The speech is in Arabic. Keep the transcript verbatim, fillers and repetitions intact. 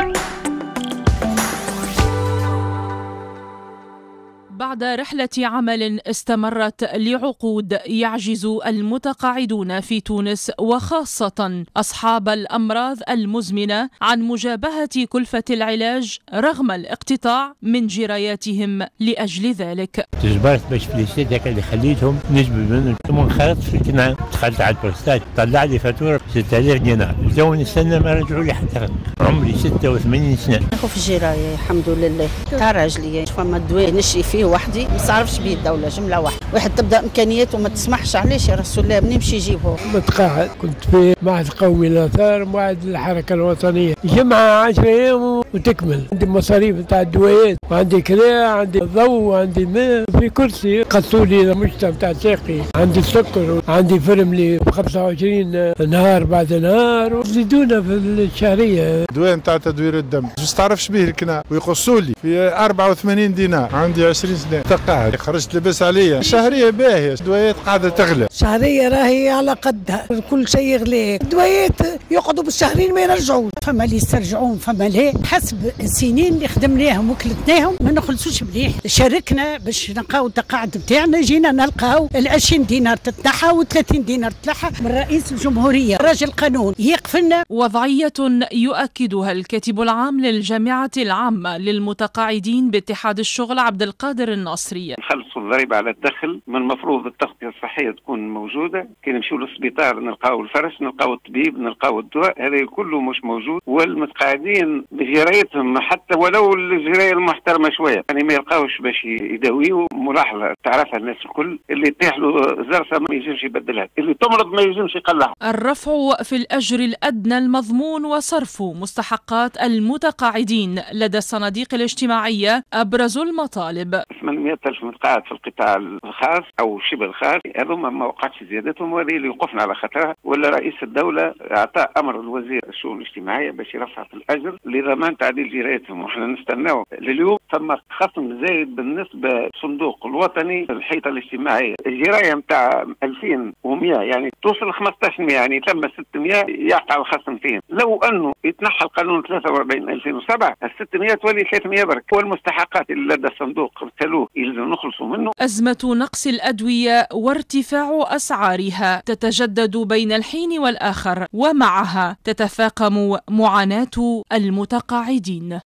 بعد رحلة عمل استمرت لعقود، يعجز المتقاعدون في تونس وخاصة أصحاب الأمراض المزمنة عن مجابهة كلفة العلاج رغم الاقتطاع من جراياتهم لأجل ذلك. تجبرت باش فليسيت هكا اللي خليتهم نجبد منهم، ثم انخرطت في الكنعة، دخلت على البروستات طلع لي فاتورة ستة آلاف دينار، تو نستنى ما رجعوا لي حتى عمري ستة وثمانين سنة. ناخذ في الجراية الحمد لله تاع راجلي، فما دواء نشري فيه وحدي ما تعرفش به الدولة جملة واحدة، واحد تبدا امكانياته ما تسمحش، علاش يا رسول الله منين باش يجيبه؟ متقاعد كنت في معهد قومي للآثار ومعهد الحركة الوطنية، جمعة عشرة أيام وتكمل، عندي مصاريف نتاع الدويات وعندي كرا، عندي ضوء وعندي ماء، في كرسي قصوا لي المشتى نتاع ساقي، عندي السكر وعندي فرملي ب خمسة وعشرين نهار بعد نهار، وزيدونا في الشهرية. دواء نتاع تدوير الدم، ما تعرفش به الكنا ويقصوا لي في أربعة وثمانين دينار، عندي عشرين سنة تقاعد، خرجت لبس عليا، شهرية باهية، الدوايات قاعدة تغلى. شهرية راهي على قدها، كل شيء غلي، الدوايات يقعدوا بالشهرين ما يرجعوش، فما اللي يسترجعون فما لا، حسب السنين اللي خدمناهم وكلتناهم ما نخلصوش مليح، شاركنا باش نلقاو التقاعد بتاعنا، جينا نلقاو ال عشرين دينار تتنحى و ثلاثين دينار تتنحى من رئيس الجمهورية، راجل قانون يقفلنا. وضعية يؤكدها الكاتب العام للجامعة العامة للمتقاعدين باتحاد الشغل عبد القادر الناصري. نخلصوا الضريبة على الدخل، من المفروض التغطية الصحية تكون موجودة، كي نمشيو للسبيطار نلقاو الفرش، نلقاو الطبيب، نلقاو الدواء، هذا كله مش موجود، والمتقاعدين بجرايتهم حتى ولو الجراية المحترمة شوية يعني ما يلقاوش باش يداويو. ملاحظة تعرفها الناس الكل، اللي يطيح له زرسة ما يجمش يبدلها، اللي تمرض ما يجمش يقلعها. الرفع في الأجر الأدنى المضمون وصرف مستحقات المتقاعدين لدى الصناديق الاجتماعية أبرز المطالب. ثمانمئة ألف متقاعد في القطاع الخاص أو شبه الخاص، هذوما ما وقعتش زيادتهم، وهذه اللي وقفنا على خطرها، ولا رئيس الدولة أعطى أمر الوزير الشؤون الاجتماعية باش يرفع في الأجر لضمان تعديل جرايتهم، وإحنا نستناو لليوم ثم خصم زايد بالنسبة للصندوق الوطني الحيطة الاجتماعية، الجراية نتاع ألفين ومئة يعني توصل خمسطاش مئة، يعني ثم ستمئة يقع الخصم فيهم. لو أنه يتنحى القانون ثلاثة وأربعين ألفين وسبعة، ال600 تولي ثلاثمئة برك، والمستحقات اللي لدى الصندوق ارسلوه يلزم نخلصوا منه. أزمة نقص الأدوية وارتفاع أسعارها تتجدد بين الحين والآخر، ومعها تتفاقم معاناة المتقاعدين.